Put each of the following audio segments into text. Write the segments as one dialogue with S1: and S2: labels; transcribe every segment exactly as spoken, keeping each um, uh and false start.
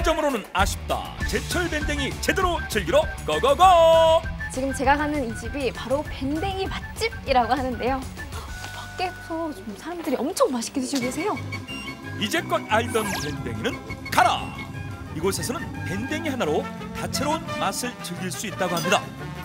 S1: 점으로는 아쉽다. 제철 밴댕이 제대로 즐기러 고고고!
S2: 지금 제가 가는 이 집이 바로 밴댕이 맛집이라고 하는데요. 밖에서 좀 사람들이 엄청 맛있게 드시고 계세요.
S1: 이제껏 알던 밴댕이는 가라! 이곳에서는 밴댕이 하나로 다채로운 맛을 즐길 수 있다고 합니다.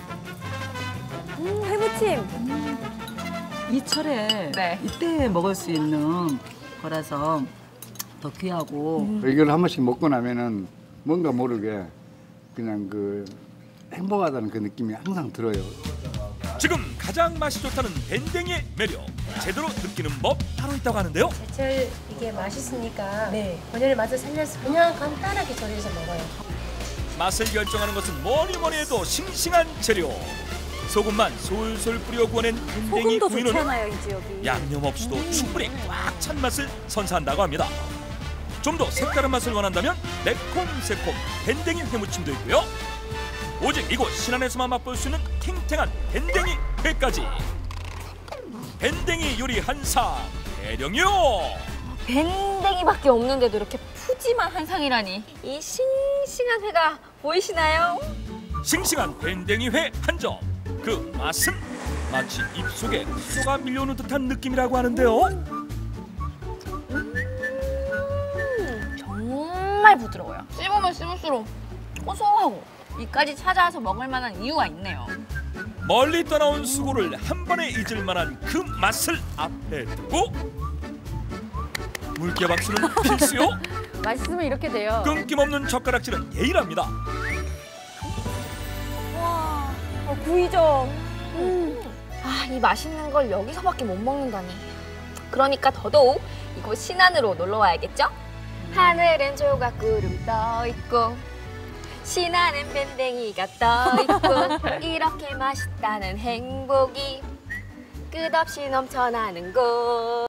S2: 음, 회무침.
S3: 음. 이 철에
S2: 네.
S3: 이때 먹을 수 있는 거라서 더 귀하고.
S4: 음. 이걸 한 번씩 먹고 나면은 뭔가 모르게 그냥 그 행복하다는 그 느낌이 항상 들어요.
S1: 지금 가장 맛이 좋다는 밴댕이의 매력, 제대로 느끼는 법 따로 있다고 하는데요.
S5: 제철 이게 맛있으니까 네. 본연의 맛을 살려서 그냥 간단하게 조리해서 먹어요.
S1: 맛을 결정하는 것은 뭐니 뭐니 해도 싱싱한 재료. 소금만 솔솔 뿌려 구워낸 밴댕이
S2: 소금도
S1: 구이는
S2: 좋잖아요, 이 지역이.
S1: 양념 없이도 충분히 꽉 찬 맛을 선사한다고 합니다. 좀 더 색다른 맛을 원한다면 매콤새콤 밴댕이 회무침도 있고요. 오직 이곳 신안에서만 맛볼 수 있는 탱탱한 밴댕이 회까지. 밴댕이 요리 한상 대령이요.
S2: 밴댕이밖에 없는데도 이렇게 푸짐한 한상이라니. 이 싱싱한 회가 보이시나요?
S1: 싱싱한 밴댕이 회 한 점. 그 맛은 마치 입속에 쏘가 밀려오는 듯한 느낌이라고 하는데요.
S2: 음, 정말 부드러워요. 씹으면 씹을수록 고소하고 이까지 찾아와서 먹을 만한 이유가 있네요.
S1: 멀리 떠나온 수고를 한 번에 잊을 만한 그 맛을 앞에 두고 물개 박수는 필수요.
S2: 맛있으면 이렇게 돼요.
S1: 끊김없는 젓가락질은 예의랍니다.
S2: 와, 어, 구이죠. 음. 아, 이 맛있는 걸 여기서밖에 못 먹는다니. 그러니까 더더욱 이곳 신안으로 놀러 와야겠죠? 하늘엔 조각구름 떠 있고 신안엔 밴댕이가 떠 있고 이렇게 맛있다는 행복이 끝없이 넘쳐나는 곳.